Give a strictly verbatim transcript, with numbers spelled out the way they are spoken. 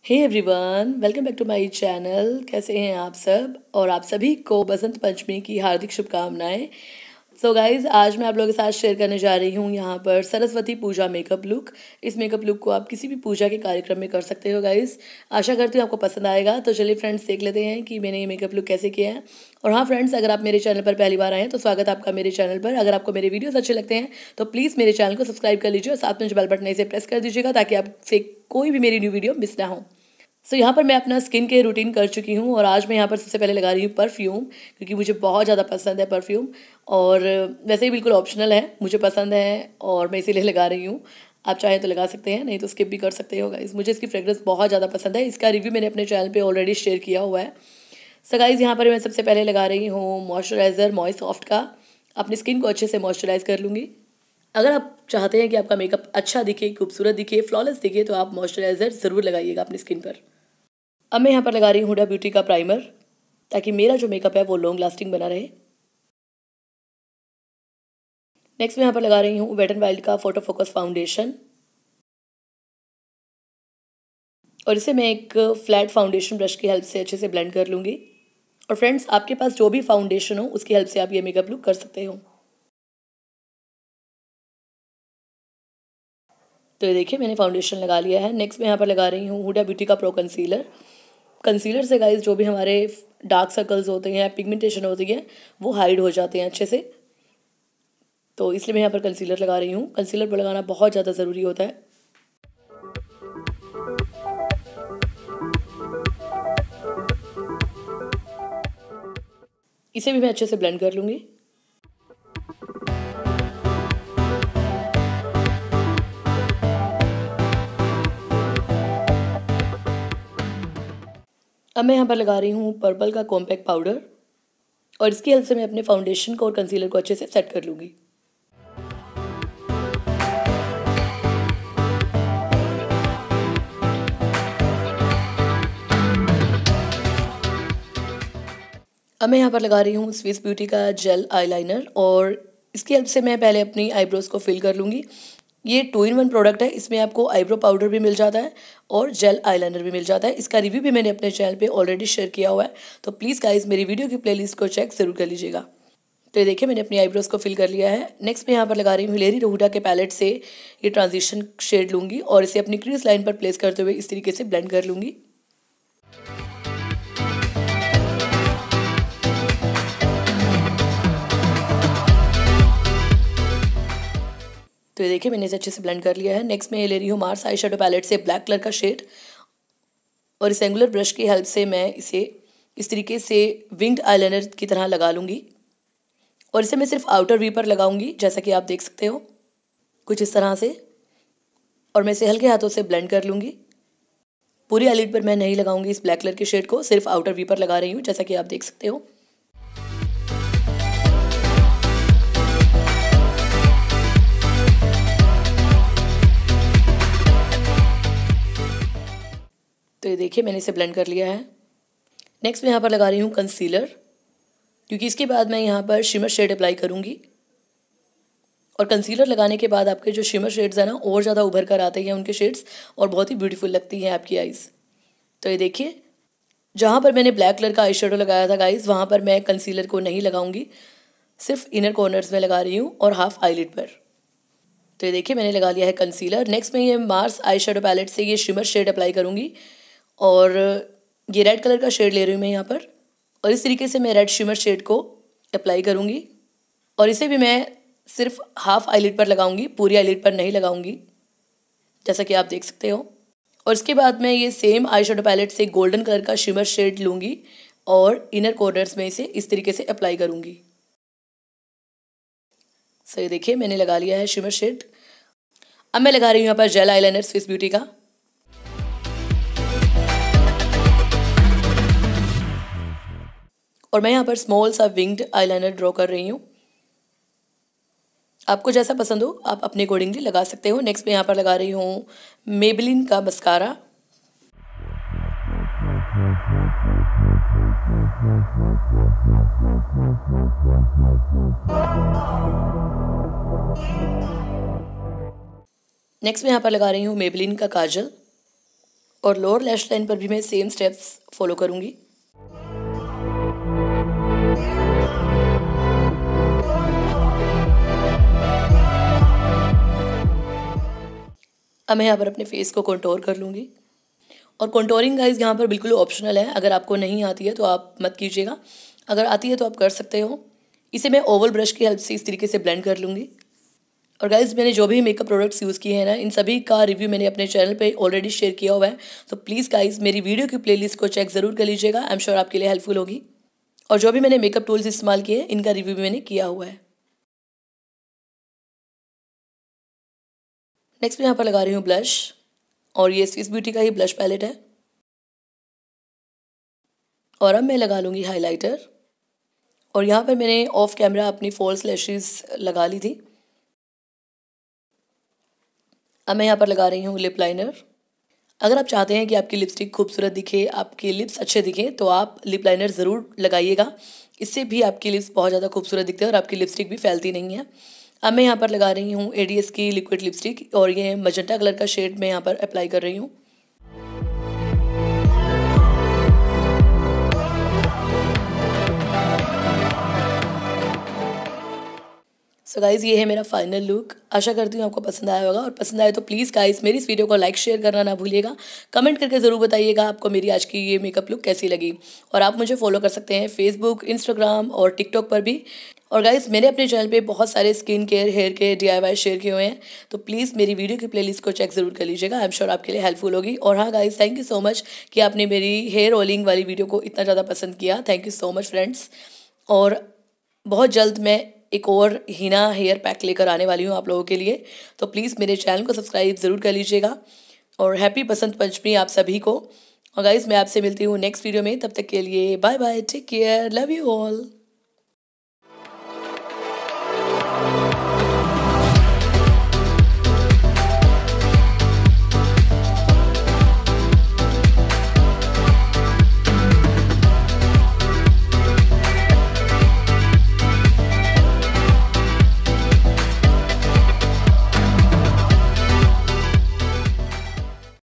Hey everyone, welcome back to my channel. कैसे हैं आप सब? और आप सभी को बसंत पंचमी की हार्दिक शुभकामनाएं। सो गाइज़, आज मैं आप लोगों के साथ शेयर करने जा रही हूँ यहाँ पर सरस्वती पूजा मेकअप लुक। इस मेकअप लुक को आप किसी भी पूजा के कार्यक्रम में कर सकते हो गाइज़। आशा करती हूँ आपको पसंद आएगा। तो चलिए फ्रेंड्स, देख लेते हैं कि मैंने ये मेकअप लुक कैसे किया है। और हाँ फ्रेंड्स, अगर आप मेरे चैनल पर पहली बार आए हैं तो स्वागत है आपका मेरे चैनल पर। अगर आपको मेरे वीडियोज़ अच्छे लगते हैं तो प्लीज़ मेरे चैनल को सब्सक्राइब कर लीजिए और साथ में जो बेल बटन है इसे प्रेस कर दीजिएगा ताकि आपसे कोई भी मेरी न्यू वीडियो मिस ना हो। सो so, यहाँ पर मैं अपना स्किन केयर रूटीन कर चुकी हूँ और आज मैं यहाँ पर सबसे पहले लगा रही हूँ परफ्यूम, क्योंकि मुझे बहुत ज़्यादा पसंद है परफ्यूम। और वैसे ही बिल्कुल ऑप्शनल है, मुझे पसंद है और मैं इसीलिए लगा रही हूँ। आप चाहें तो लगा सकते हैं, नहीं तो स्किप भी कर सकते हो गाइस। मुझे इसकी फ्रेग्रेंस बहुत ज़्यादा पसंद है। इसका रिव्यू मैंने अपने चैनल पर ऑलरेडी शेयर किया हुआ है। सो गाइस, यहाँ पर मैं सबसे पहले लगा रही हूँ मॉइस्चराइज़र मॉइस्ट सॉफ्ट का। अपनी स्किन को अच्छे से मॉइस्चराइज़ कर लूँगी। अगर आप चाहते हैं कि आपका मेकअप अच्छा दिखे, खूबसूरत दिखे, फ्लॉलेस दिखे, तो आप मॉइस्चराइज़र ज़रूर लगाइएगा अपनी स्किन पर। अब मैं यहाँ पर लगा रही हूँ हुडा ब्यूटी का प्राइमर, ताकि मेरा जो मेकअप है वो लॉन्ग लास्टिंग बना रहे। नेक्स्ट मैं यहाँ पर लगा रही हूँ वेट एंड वाइल्ड का फोटो फोकस फाउंडेशन, और इसे मैं एक फ्लैट फाउंडेशन ब्रश की हेल्प से अच्छे से ब्लेंड कर लूँगी। और फ्रेंड्स, आपके पास जो भी फाउंडेशन हो उसकी हेल्प से आप ये मेकअप लुक कर सकते हो। तो ये देखिए, मैंने फाउंडेशन लगा लिया है। नेक्स्ट मैं यहाँ पर लगा रही हूँ हुडा ब्यूटी का प्रो कंसीलर। कंसीलर से गाइस जो भी हमारे डार्क सर्कल्स होते हैं, पिगमेंटेशन होती है, वो हाइड हो जाते हैं अच्छे से। तो इसलिए मैं यहाँ पर कंसीलर लगा रही हूँ। कंसीलर पर लगाना बहुत ज़्यादा ज़रूरी होता है। इसे भी मैं अच्छे से ब्लेंड कर लूँगी। अब मैं यहाँ पर लगा रही हूँ पर्पल का कॉम्पैक्ट पाउडर, और इसकी हेल्प से मैं अपने फाउंडेशन को और कंसीलर को अच्छे से सेट कर लूँगी। अब मैं यहाँ पर लगा रही हूँ स्विस ब्यूटी का जेल आईलाइनर, और इसकी हेल्प से मैं पहले अपनी आईब्रोज़ को फिल कर लूँगी। ये टू इन वन प्रोडक्ट है। इसमें आपको आईब्रो पाउडर भी मिल जाता है और जेल आईलाइनर भी मिल जाता है। इसका रिव्यू भी मैंने अपने चैनल पे ऑलरेडी शेयर किया हुआ है, तो प्लीज़ गाइस मेरी वीडियो की प्लेलिस्ट को चेक ज़रूर कर लीजिएगा। तो ये देखिए, मैंने अपनी आईब्रोज़ को फिल कर लिया है। नेक्स्ट मैं यहाँ पर लगा रही हूँ हिलेरी रोहुडा के पैलेट से ये ट्रांजिशन शेड लूँगी और इसे अपनी क्रीज लाइन पर प्लेस करते हुए इस तरीके से ब्लेंड कर लूँगी। तो ये देखिए, मैंने इसे अच्छे से ब्लेंड कर लिया है। नेक्स्ट मैं ये ले रही हूँ मार्स आई शेडो पैलेट से ब्लैक कलर का शेड, और इस एंगुलर ब्रश की हेल्प से मैं इसे इस तरीके से विंग्ड आईलाइनर की तरह लगा लूँगी। और इसे मैं सिर्फ आउटर वी पर लगाऊंगी, जैसा कि आप देख सकते हो कुछ इस तरह से। और मैं इसे हल्के हाथों से ब्लेंड कर लूँगी। पूरी आईलिड पर मैं नहीं लगाऊंगी इस ब्लैक कलर के शेड को, सिर्फ आउटर वी पर लगा रही हूँ, जैसा कि आप देख सकते हो। तो ये देखिए, मैंने इसे ब्लेंड कर लिया है। नेक्स्ट मैं यहाँ पर लगा रही हूँ कंसीलर, क्योंकि इसके बाद मैं यहाँ पर शिमर शेड अप्लाई करूँगी। और कंसीलर लगाने के बाद आपके जो शिमर शेड्स हैं ना, और ज़्यादा उभर कर आते हैं उनके शेड्स, और बहुत ही ब्यूटीफुल लगती हैं आपकी आइज़। तो ये देखिए, जहाँ पर मैंने ब्लैक कलर का आई शेडो लगाया था गाइज़, वहाँ पर मैं कंसीलर को नहीं लगाऊंगी, सिर्फ इनर कॉर्नर्स में लगा रही हूँ और हाफ आईलिड पर। तो ये देखिए, मैंने लगा लिया है कंसीलर। नेक्स्ट मैं ये मार्स आई शेडो पैलेट से ये शिमर शेड अप्लाई करूँगी, और ये रेड कलर का शेड ले रही हूँ मैं यहाँ पर, और इस तरीके से मैं रेड शिमर शेड को अप्लाई करूँगी। और इसे भी मैं सिर्फ हाफ आईलिड पर लगाऊंगी, पूरी आईलिड पर नहीं लगाऊंगी, जैसा कि आप देख सकते हो। और इसके बाद मैं ये सेम आई शेडो पैलेट से गोल्डन कलर का शिमर शेड लूँगी और इनर कॉर्नर्स में इसे इस तरीके से अप्लाई करूँगी। सो ये देखिए, मैंने लगा लिया है शिमर शेड। अब मैं लगा रही हूँ यहाँ पर जेल आईलाइनर स्विस ब्यूटी का। और मैं यहाँ पर स्मॉल सा विंग्ड आईलाइनर ड्रॉ कर रही हूँ। आपको जैसा पसंद हो आप अपने अकॉर्डिंगली लगा सकते हो। नेक्स्ट मैं यहाँ पर लगा रही हूँ मेबेलिन का मस्कारा। नेक्स्ट मैं यहाँ पर लगा रही हूँ मेबेलिन का काजल, और लोअर लैश लाइन पर भी मैं सेम स्टेप्स फॉलो करूँगी। अब मैं यहाँ पर अपने फेस को कंटूर कर लूँगी। और कंटूरिंग गाइस यहाँ पर बिल्कुल ऑप्शनल है, अगर आपको नहीं आती है तो आप मत कीजिएगा, अगर आती है तो आप कर सकते हो। इसे मैं ओवल ब्रश की हेल्प से इस तरीके से ब्लेंड कर लूँगी। और गाइस मैंने जो भी मेकअप प्रोडक्ट्स यूज़ किए हैं ना, इन सभी का रिव्यू मैंने अपने चैनल पे ऑलरेडी शेयर किया हुआ है। तो प्लीज़ गाइस मेरी वीडियो की प्लेलिस्ट को चेक ज़रूर कर लीजिएगा, आई एम श्योर आपके लिए हेल्पफुल होगी। और जो भी मैंने मेकअप टूल्स इस्तेमाल किए इनका रिव्यू भी मैंने किया हुआ है। नेक्स्ट मैं यहाँ पर लगा रही हूँ ब्लश, और ये स्विस ब्यूटी का ही ब्लश पैलेट है। और अब मैं लगा लूँगी हाइलाइटर, और यहाँ पर मैंने ऑफ कैमरा अपनी फॉल्स लैशेस लगा ली थी। अब मैं यहाँ पर लगा रही हूँ लिप लाइनर। अगर आप चाहते हैं कि आपकी लिपस्टिक खूबसूरत दिखे, आपके लिप्स अच्छे दिखें, तो आप लिप लाइनर ज़रूर लगाइएगा। इससे भी आपकी लिप्स बहुत ज़्यादा खूबसूरत दिखते हैं और आपकी लिपस्टिक भी फैलती नहीं है। अब मैं यहाँ पर लगा रही हूँ एडीएस की लिक्विड लिपस्टिक, और ये मजेंटा कलर का शेड मैं यहाँ पर अप्लाई कर रही हूँ। सो so गाइज़ ये है मेरा फाइनल लुक। आशा करती हूँ आपको पसंद आया होगा, और पसंद आए तो प्लीज़ गाइज़ मेरी इस वीडियो को लाइक शेयर करना ना भूलिएगा। कमेंट करके ज़रूर बताइएगा आपको मेरी आज की ये मेकअप लुक कैसी लगी। और आप मुझे फॉलो कर सकते हैं फेसबुक, इंस्टाग्राम और टिकटॉक पर भी। और गाइज़ मैंने अपने चैनल पे बहुत सारे skin care, hair care, D I Y share किए हुए हैं, तो प्लीज़ मेरी वीडियो की प्लेलिस्ट को चेक ज़रूर कर लीजिएगा, आई एम श्योर आपके लिए हेल्पफुल होगी। और हाँ guys, thank you so much कि आपने मेरी हेयर ऑयलिंग वाली वीडियो को इतना ज़्यादा पसंद किया। Thank you so much friends. और बहुत जल्द मैं एक और हिना हेयर पैक लेकर आने वाली हूँ आप लोगों के लिए, तो प्लीज़ मेरे चैनल को सब्सक्राइब ज़रूर कर लीजिएगा। और हैप्पी बसंत पंचमी आप सभी को। और गाइज़ मैं आपसे मिलती हूँ नेक्स्ट वीडियो में, तब तक के लिए bye bye, take care, love you all.